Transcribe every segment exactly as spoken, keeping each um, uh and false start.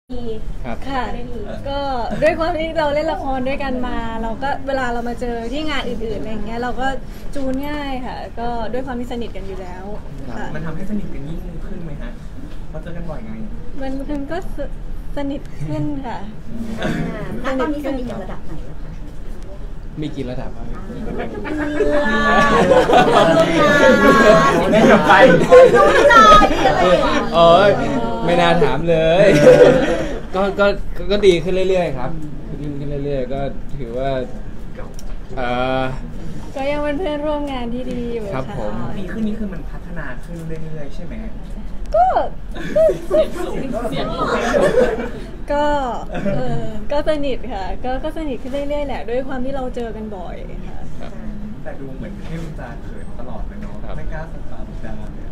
ดีค่ะก็ด้วยความที่เราเล่นละครด้วยกันมา เราก็เวลาเรามาเจอที่งานอื่นๆอะไรอย่างเงี้ยเราก็จูนง่ายค่ะก็ด้วยความที่สนิทกันอยู่แล้วค่ะมันทำให้สนิทกันยิ่งขึ้นไหมฮะเพราะเจอกันบ่อยไงมันมันก็สนิทขึ้นค่ะแล้วตอนนี้สนิทกันระดับไหนแล้วคะมีกี่ระดับครับไม่จบไปโอ้ยไม่น่าถามเลยก็ก็ก็ดีขึ้นเรื่อยๆครับดีขึ้นเรื่อยๆก็ถือว่าเออก็ยังเป็นเพื่อนร่วมงานที่ดีอยู่ครับผมดีขึ้นนี่คือมันพัฒนาขึ้นเรื่อยๆใช่ไหมก็ก็เออก็สนิทค่ะก็ก็สนิทขึ้นเรื่อยๆแหละด้วยความที่เราเจอกันบ่อยค่ะแต่ดูเหมือนเข้มจะเขินตลอดเลยเนาะไม่กล้าสบตาบุกดาเนี่ย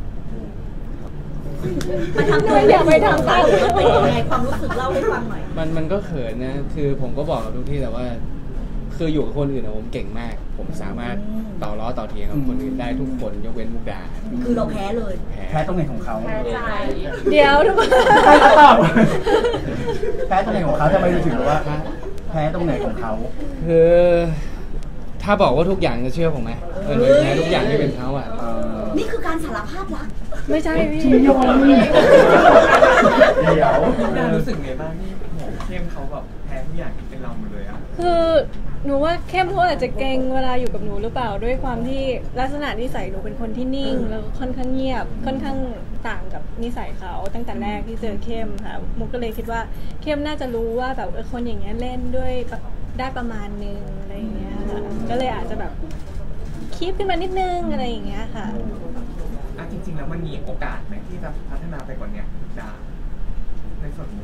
มันทำตัวอย่างไปทำตาเป็นยังไงความรู้สึกเล่าให้ฟังหน่อยมันมันก็เขินนะคือผมก็บอกกับทุกที่แต่ว่าคืออยู่กับคนอื่นผมเก่งมากผมสามารถต่อล้อต่อเทียงกับคนอื่นได้ทุกคนยกเว้นมุกดาคือเราแพ้เลยแพ้ตรงไหนของเขาเดี๋ยวทุกคนตอบแพ้ตรงไหนของเขาทำไมถึงว่าแพ้ตรงไหนของเขาคือถ้าบอกว่าทุกอย่างจะเชื่อผมไหมเออแพ้ทุกอย่างที่เป็นเขาอ่ะนี่คือการสารภาพรักไม่ใช่พี่ยอมเดี๋ยวรู้สึกไงบ้างที่เข้มเขาแบบแพ้ทุกอย่างเป็นเราหมดเลยอ่ะคือหนูว่าเข้มเขาอาจจะเกรงเวลาอยู่กับหนูหรือเปล่าด้วยความที่ลักษณะนิสัยหนูเป็นคนที่นิ่งแล้วค่อนข้างเงียบค่อนข้างต่างกับนิสัยเขาตั้งแต่แรกที่เจอเข้มค่ะมุกก็เลยคิดว่าเข้มน่าจะรู้ว่าแบบเออคนอย่างเงี้ยเล่นด้วยได้ประมาณนึงอะไรอย่างเงี้ยค่ะก็เลยอาจจะแบบคีบขึ้นมานิดนึงอะไรอย่างเงี้ยค่ะอ่ะจริงๆแล้วมันมีโอกาสไหมที่จะพัฒนาไปกว่านี้ดาในส่วนนี้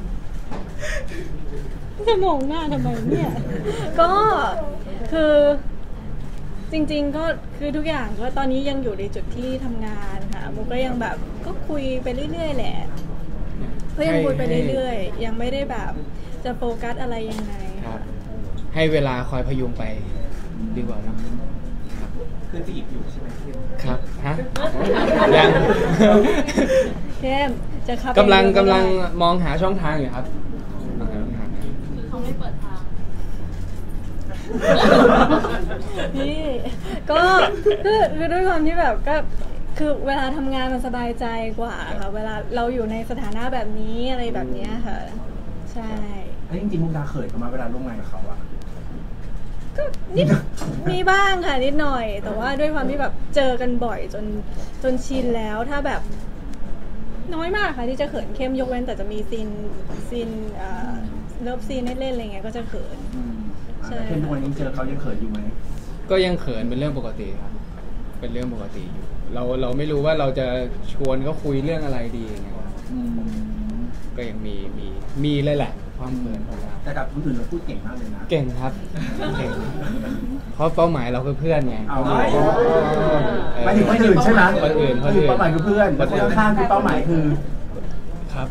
จะมองหน้าทำไมเนี่ยก็คือจริงๆก็คือทุกอย่างก็ตอนนี้ยังอยู่ในจุดที่ทำงานค่ะมุกก็ยังแบบก็คุยไปเรื่อยๆแหละก็ยังคุยไปเรื่อยๆยังไม่ได้แบบจะโฟกัสอะไรยังไงครับให้เวลาคอยพยุงไปดีกว่านะคือจีบอยู่ใช่ไหมเข้มครับฮะยังเข้มจะขับกำลังกำลังมองหาช่องทางอยู่ครับคือเขาไม่เปิดทางพี่ก็คือคือด้วยความที่แบบก็คือเวลาทำงานมันสบายใจกว่าค่ะเวลาเราอยู่ในสถานะแบบนี้อะไรแบบนี้ค่ะใช่แล้วจริงๆมุกดาเขินกันมาเวลาร่วมงานกับเขาอะก็นิดมีบ้างค่ะนิดหน่อยแต่ว่าด้วยความที่แบบเจอกันบ่อยจนจนชินแล้วถ้าแบบน้อยมากค่ะที่จะเขินเข้มยกเว้นแต่จะมีซีนซีนเลิฟซีนให้เล่นอะไรเงี้ยก็จะเขินใช่เข้มทุกวันนี้เจอเขายังเขินอยู่ไหมก็ยังเขินเป็นเรื่องปกติครับเป็นเรื่องปกติอยู่เราเราไม่รู้ว่าเราจะชวนเขาคุยเรื่องอะไรดีไงก็ยังมีมีมีเลยแหละความเขินของเราแต่กับคนอื่นเราพูดเก่งมากเลยนะเก่งครับเก่งเพราะเป้าหมายเราคือเพื่อนไงหมายถึงคนอื่นใช่ไหมคนอื่นคนอื่นเป้าหมายคือเพื่อนคนข้างๆคือเป้าหมายคือครับ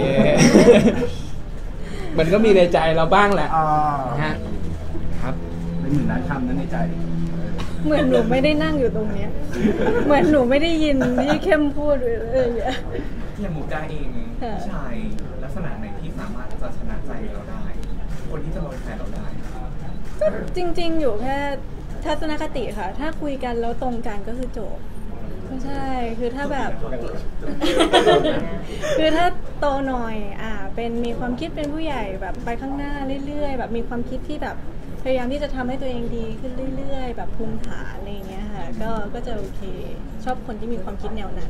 มันก็มีในใจเราบ้างแหละฮะครับเป็นหมื่นล้านคำนั้นในใจเหมือนหนูไม่ได้นั่งอยู่ตรงเนี้ยเหมือนหนูไม่ได้ยินที่เข้มพูดเลยเอออย่างหมูกาเองผู้ชายลักษณะไหนที่สามารถจะชนะใจเราได้คนที่จะมาเป็นแฟนเราได้ก็จริงๆอยู่แค่ทัศนคติค่ะถ้าคุยกันแล้วตรงกันก็คือจบไม่ใช่คือถ้าแบบคือถ้าโตหน่อยอ่าเป็นมีความคิดเป็นผู้ใหญ่แบบไปข้างหน้าเรื่อยๆแบบมีความคิดที่แบบพยายามที่จะทำให้ตัวเองดีขึ้นเรื่อยๆแบบภูมิฐานอะไรอย่างเงี้ยค่ะก็ก็จะโอเคชอบคนที่มีความคิดแนวนั้น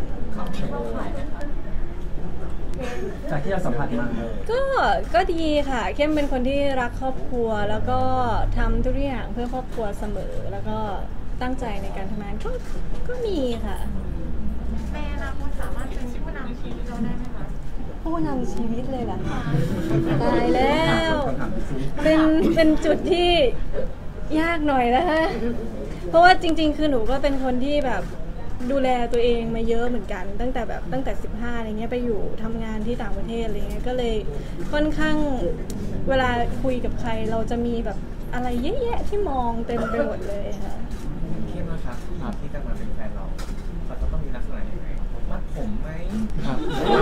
จากที่เราสัมผัสมาก็ก็ดีค่ะเข้มเป็นคนที่รักครอบครัวแล้วก็ทำทุกอย่างเพื่อครอบครัวเสมอแล้วก็ตั้งใจในการทำงานก็ก็มีค่ะในอนาคตสามารถเป็นผู้นำชีวิตเราได้ไหมคะผู้นำชีวิตเลยเหรอคะตายแล้วเป็นเป็นจุดที่ยากหน่อยนะคะเพราะว่าจริงๆคือหนูก็เป็นคนที่แบบดูแลตัวเองมาเยอะเหมือนกันตั้งแต่แบบตั้งแต่สิบห้าอะไรเงี้ยไปอยู่ทำงานที่ต่างประเทศอะไรเงี้ยก็เลยค่อนข้างเวลาคุยกับใครเราจะมีแบบอะไรเยอะแยะที่มองเต็มไปหมดเลยค่ะเข้มนะครับที่จะมาเป็นแฟนเราเขาจะต้องมีลักษณะยังไงมัดผมไหมครับ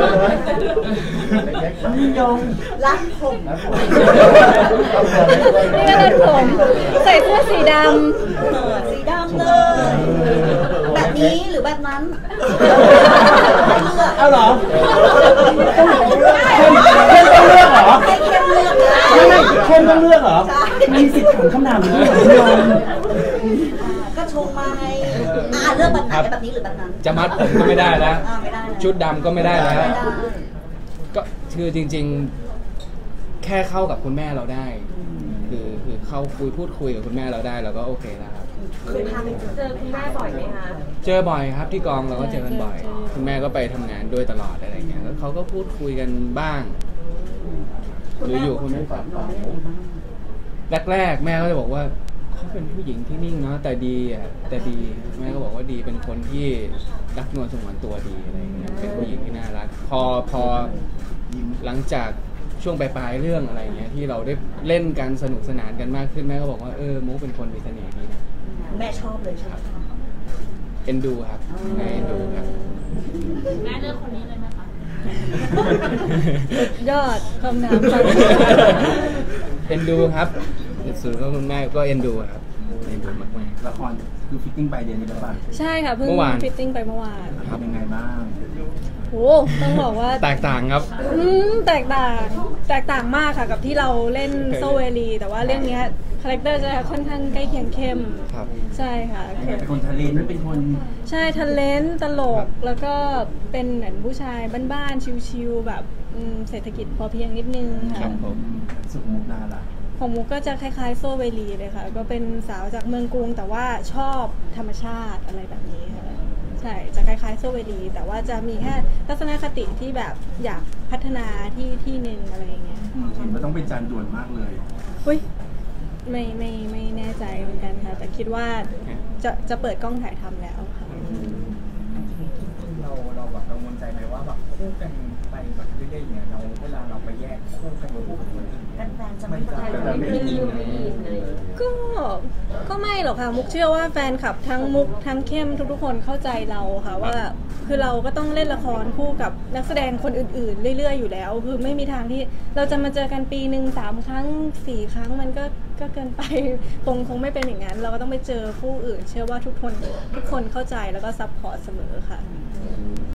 นิยมรักผมแล้วผมนี่ก็เป็นผมใส่เสื้อสีดเออสีดำเลย แบบนี้หรือแบบนั้นให้เลือกเอาเหรอเข้มต้องเลือกเหรอให้เข้มเลือกนะไม่ไม่เข้มต้องเลือกเหรอใช่มีสิทธิ์ถามคำถามนี้เหรอนิยมก็ชงมาไงอ่าเลือกแบบไหนแบบนี้หรือแบบนั้นจะมัดผมก็ไม่ได้แล้วอ่าไม่ได้นะชุดดำก็ไม่ได้แล้วไม่ได้ก็คือจริงๆ แค่เข้ากับคุณแม่เราได้ คือคือเข้าคุยพูดคุยกับคุณแม่เราได้เราก็โอเคแล้วครับเคยพาไปเจอคุณแม่บ่อยไหมคะเจอบ่อยครับที่กองเราก็เจอกันบ่อย คุณแม่ก็ไปทำงานด้วยตลอดอะไรเงี้ยแล้วเขาก็พูดคุยกันบ้าง หรืออยู่คุณแม่แรกๆ แม่ก็จะบอกว่าเขาเป็นผู้หญิงที่นิ่งเนาะแต่ดีอ่ะแต่ดีแม่ก็บอกว่าดีเป็นคนที่รักนวลสงวนตัวดีอะไรเงี้ยเป็นผู้หญิงที่น่ารักพอพอหลังจากช่วงปลายๆเรื่องอะไรเงี้ยที่เราได้เล่นกันสนุกสนานกันมากขึ้นแม่ก็บอกว่าเออมุกเป็นคนมีเสน่ห์ดีนะแม่ชอบเลยใช่ไหมเอ็นดูครับแม่เอ็นดูครับแม่เลือกคนนี้เลยไหมคะำยอดคำถามฟังเอ็นดูครับสุดก็คุณแม่ก็เอ็นดูครับเอ็นดูมากละครคือฟิตติ้งไปเดือนนี้แล้วป่ะใช่ค่ะเพิ่งเมื่อวานฟิตติ้งไปเมื่อวานทำยังไงบ้างโอ้ต้องบอกว่าๆแตกต่างครับอืมแตกต่างแตกต่างมากค่ะกับที่เราเล่นโซเวลีแต่ว่าเรื่องเนี้ยคาแรคเตอร์จะค่อนข้างใกล้เคียงเข้มครับใช่ค่ะเป็นคนทะเลนเป็นคนใช่ทันเลนตลครักบแล้วก็เป็นเหมือนผู้ชายบ้านๆชิวๆแบบอืมเศรษฐกิจพอเพียงนิดนึงครัค่ะบผมสุขมุกดาล่ะของมุกก็จะคล้ายๆโซเวลีเลยค่ะ ก็เป็นสาวจากเมืองกรุง แต่ว่าชอบธรรมชาติอะไรแบบนี้ค่ะใช่จะคล้ายๆโซเวลีแต่ว่าจะมีแค่ทัศนคติที่แบบอยากพัฒนาที่ที่หนึ่งอะไรอย่างเงี้ยเห็นว่าต้องเป็นจานด่วนมากเลยอุ้ยไม่ไม่ไม่แน่ใจเหมือนกันค่ะ แต่คิดว่าจะจะเปิดกล้องถ่ายทำแล้วค่ะเราเราแบบกังวลใจไหมว่าแบบคู่กันไปแบบเรื่อยๆอย่างเงี้ยเราเวลาเราไปแยกคู่กันกับคนอื่นกันแฟนจะมัไม่นจะได้แบบไม่อินเลยก็ก็ไม่หรอกค่ะ มุกเชื่อว่าแฟนคลับทั้งมุกทั้งเข้มทุกๆคนเข้าใจเราค่ะว่าคือเราก็ต้องเล่นละครคู่กับนักแสดงคนอื่นๆ เรื่อยๆอยู่แล้ว คือไม่มีทางที่เราจะมาเจอกันปีหนึ่งสามครั้งสี่ครั้งมันก็ก็เกินไป คงคงไม่เป็นอย่างนั้น เราก็ต้องไปเจอคู่อื่น เชื่อว่าทุกคนทุกคนเข้าใจแล้วก็ซัพพอร์ตเสมอค่ะ